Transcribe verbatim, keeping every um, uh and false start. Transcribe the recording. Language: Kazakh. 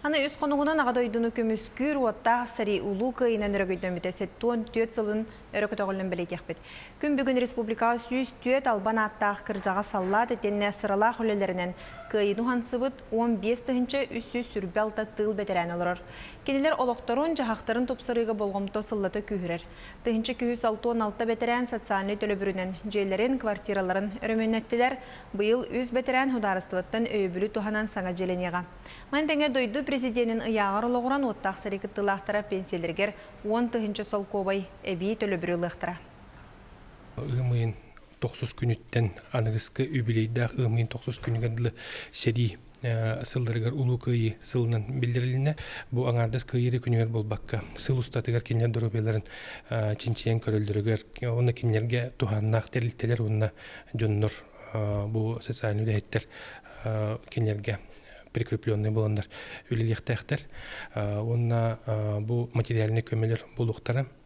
Аны үс конугунан агадойдуну көмүскүр уаттаа сари улуу кыйынан өрөгөйдөн битесет туон төт сылын өрөкөтөгөлөн белетехбит. Күн бүгүн республика сүз төт албан аттаах кыржага саллат этенне сырала холелеринен кыйыну хансыбыт он бес тыгынча үссүз сүрбалта тыл бетерен олорор. Кенелер олокторун жахактарын топсырыга болгомто сыллата күйрер. Тыгынча күз алтон алты бетерен социальный төлөбүрүнөн жейлерин квартираларын өрөмөнөттүлер. Быйыл үз бетерен хударыстыбыттан өйбүлү туханан саңа желенега. Мантеңе дойду президентин ыягар ологуран оттақ сарикыттылақтара пенсиялергер он тыгынча солковай эби төлөбүрүлыктыра. Ыгымын тоқсус күнүттен аныгыскы үбилейдах ыгымын тоқсус күнүгәдлы сери сылдырыгар улуу кыйы сылынан билдирилине бу аңардас кыйыры күнүгәр болбакка сыл устатыгар кинер доробеларын чинчиен көрөлдөрөгөр оны кинерге туханнак терилтелер онна жоннор бу социальный дәйттер кинерге прикрепленный боландар үлелектәхтер. Онна бу материальный көмелер булуктары